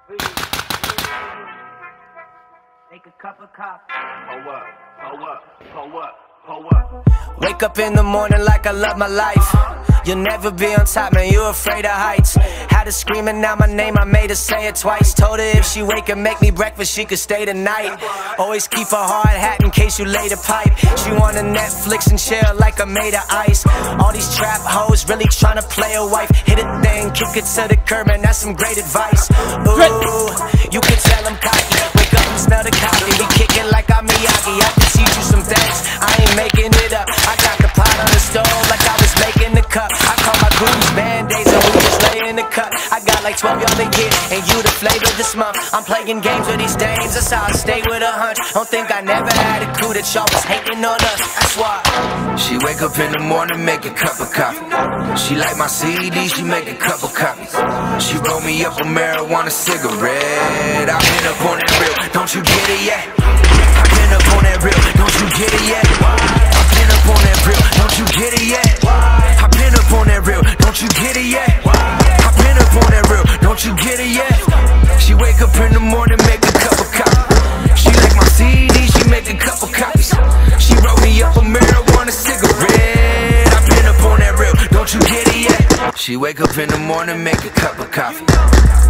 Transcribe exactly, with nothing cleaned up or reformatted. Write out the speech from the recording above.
Make a cup of coffee. Hold up, hold up, hold up, hold up. Wake up in the morning like I love my life. You'll never be on top, man, you afraid of heights. Had her screaming out my name, I made her say it twice. Told her if she wake and make me breakfast, she could stay the night. Always keep a hard hat in case you lay the pipe. She wanna Netflix and chill like I made of ice. All these trap hoes really tryna play a wife. Hit a thing, kick it to the curb, man, that's some great advice. Ooh, you can tell I'm cocky. Wake up and smell the coffee, we kicking like I'm Miyagi. I can teach you some things, I ain't making it up. I got the pot on the stove like I was making the cup. I call my goons band-aids and we just lay in the cut. I got like twelve y'all to get, and you the flavor this month. I'm playing games with these dames, that's how I stay with a hunch. Don't think I never had a coup that y'all was hating on us, that's why. She wake up in the morning, make a cup of coffee. She like my C D, she make a couple copies. She roll me up a marijuana cigarette. I've been up on that real, don't you get it yet? I've been up on that real, don't you get it yet? I've been up on that real, don't you get it yet? I've been up on that real, don't you get it yet? I've been up on that real, don't you get it yet? She wake up in the morning, make a cup of coffee. She like my C D, she make a couple copies. She roll me up a marijuana cigarette. I've been up on that real, don't you get it yet? She wake up in the morning, make a cup of coffee.